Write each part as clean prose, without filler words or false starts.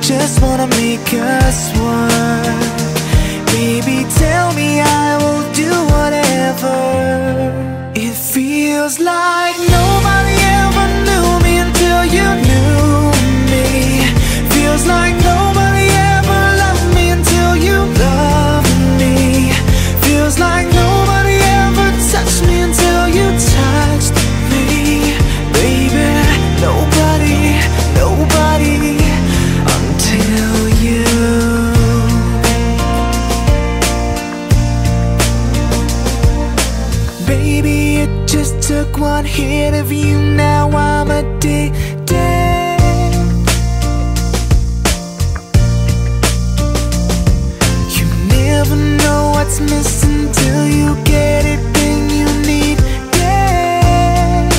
just wanna make us work. Baby, tell me, I will do whatever. It feels like nobody ever knew me until you knew me. Feels like nobody ever loved me until you loved me. Feels like nobody ever touched me until you touched me. Baby, nobody, nobody until you. Baby, it just took one hit of you, now I'm addicted. You never know what's missing till you get it, then you need it.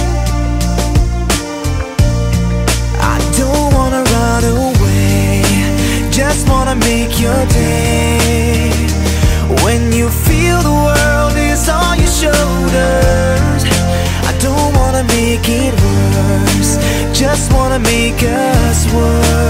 I don't wanna run away, just wanna make your day. When you feel the world is on your shoulders, don't wanna make it worse, just wanna make us work.